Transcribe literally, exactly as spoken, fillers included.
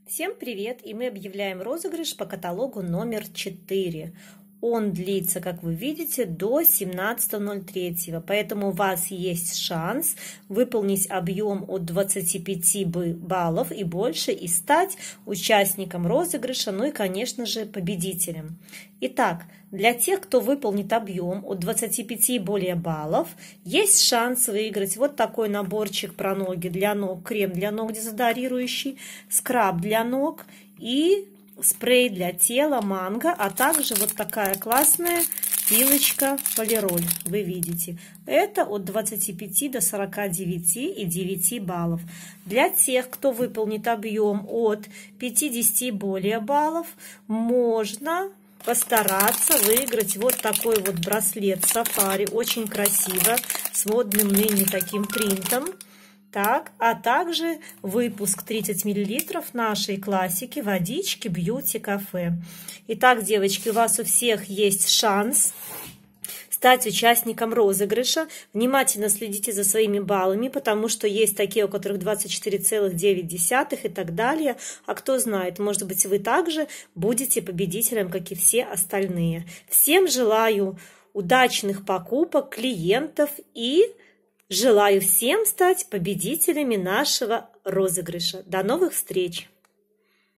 Всем привет! И мы объявляем розыгрыш по каталогу номер четыре. Он длится, как вы видите, до семнадцатого ноль третьего, поэтому у вас есть шанс выполнить объем от двадцати пяти баллов и больше и стать участником розыгрыша, ну и, конечно же, победителем. Итак, для тех, кто выполнит объем от двадцати пяти и более баллов, есть шанс выиграть вот такой наборчик про ноги для ног, крем для ног дезодорирующий, скраб для ног и спрей для тела манго, а также вот такая классная пилочка полироль, вы видите. Это от двадцати пяти до сорока девяти и девяти баллов. Для тех, кто выполнит объем от пятидесяти и более баллов, можно постараться выиграть вот такой вот браслет сафари, очень красиво, с модным ныне таким принтом. Так, а также выпуск тридцать миллилитров нашей классики водички Beauty Cafe. Итак, девочки, у вас у всех есть шанс стать участником розыгрыша. Внимательно следите за своими баллами, потому что есть такие, у которых двадцать четыре целых девять десятых и так далее. А кто знает, может быть, вы также будете победителем, как и все остальные. Всем желаю удачных покупок, клиентов и желаю всем стать победителями нашего розыгрыша. До новых встреч!